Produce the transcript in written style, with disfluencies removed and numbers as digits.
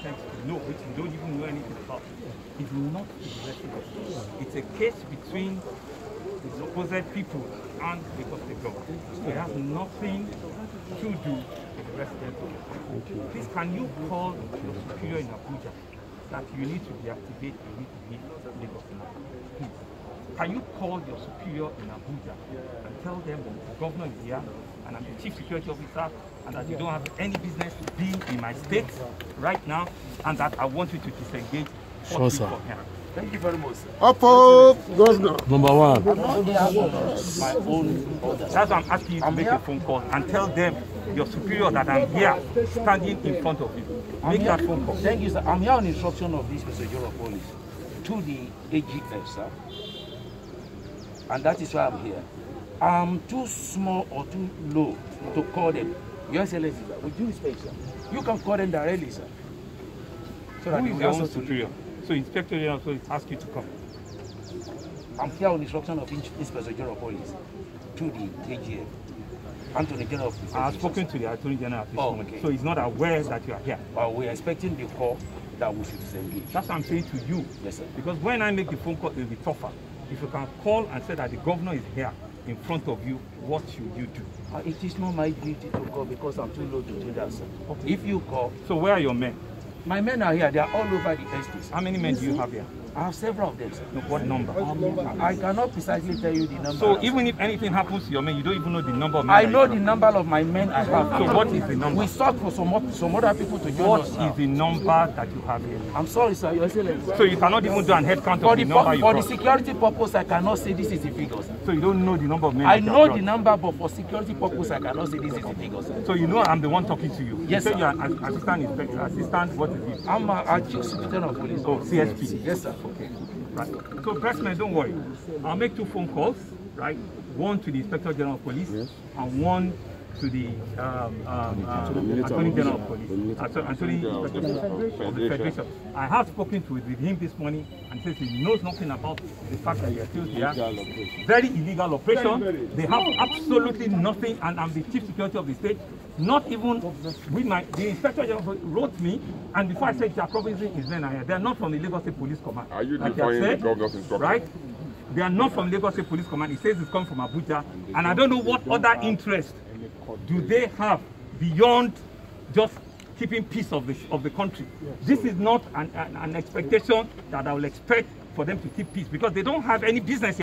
pretend to know, which you don't even know anything about, is not investigated. It's a case between the supposed people and the government. It has nothing to do with the residents of the country. Please, can you call your superior in Abuja that you need to deactivate, you need to leave Lagos now? Please. Can you call your superior in Abuja and tell them that the governor is here and I'm the chief security officer and that you don't have any business being in my state right now and that I want you to disengage? Sure, sir. Thank you very much. Up, Governor. Number one. My own orders. That's why I'm asking you to make a phone call and tell them, your superior, that I'm here standing in front of you. Make that phone call. Thank you, sir. I'm here on instruction of this Mr. of Police to the AGF, sir. And that is why I'm here. I'm too small or too low to call them. Your Excellency, sir, with due respect, sir, you can call them directly, sir. So that who is your own superior? So Inspector General also asked you to come. I'm here on instruction of Inspector General of Police to the AGF and to the General of Police. I have spoken to the Attorney General at this moment, okay. So he's not aware that you are here. We're expecting the call that we should disengage. That's what I'm saying to you. Yes, sir. Because when I make the phone call, it will be tougher. If you can call and say that the governor is here in front of you, what should you do? It is not my duty to call because I'm too low to do that, sir. Okay. If you call... So where are your men? My men are here. They are all over the estates. How many men do you have here? I have several of them, sir. No, what number? I cannot precisely tell you the number. So even if anything happens to your men, you don't even know the number of men? I know the number of my men I have. So what is the number? We sought for some other people to join us. What is the number that you have here? I'm sorry, sir. Your Excellency. So you cannot even do an head count of the number you For brought? the security purpose, I cannot say this is the figure, sir. So you don't know the number of men? I know the number, but for security purpose, I cannot say this is the figure, sir. So you know I'm the one talking to you? Yes, you sir. You're an assistant inspector, assistant, what is it? I'm a chief superintendent of police. Oh, CSP? Yes, sir. Okay. Right. So, pressmen, don't worry. I'll make 2 phone calls, right? One to the Inspector General of Police, yes, and one to the Attorney General of Police, Attorney of the Federation. I have spoken with him this morning and says he knows nothing about the fact that they are still here. Very illegal operation. They have absolutely nothing, and I'm the chief security of the state. Not even with the Inspector General wrote me, and before I said Jacobism is then they are not from the Lagos State Police Command. Are you defying the governor's instruction? Right? They are not from Lagos State Police Command. It says it's come from Abuja, and I don't know what other interest do they have beyond just keeping peace of the country. This is not an expectation that I will expect for them to keep peace, because they don't have any business here.